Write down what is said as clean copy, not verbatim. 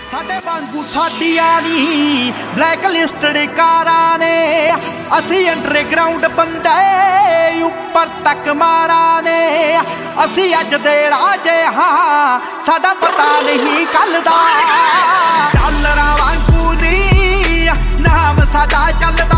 ਸਾਡੇ ਵਾਂਗੂ ਸਾਡੀਆਂ ਨੀ ਬਲੈਕ ਲਿਸਟਡ ਕਾਰਾਂ ਨੇ, ਅਸੀਂ ਅੰਡਰਗਰਾਉਂਡ ਬੰਦੇ ਉੱਪਰ ਤੱਕ ਮਾਰਾਂ ਨੇ। ਅਸੀਂ ਅੱਜ ਦੇ ਰਾਜੇ ਹਾਂ, ਸਾਡਾ ਪਤਾ ਨਹੀਂ ਕੱਲ ਦਾ। ਡਾਲਰਾਂ ਵਾਂਗੂ ਨੀ ਨਾਮ ਸਾਡਾ ਚੱਲਦਾ,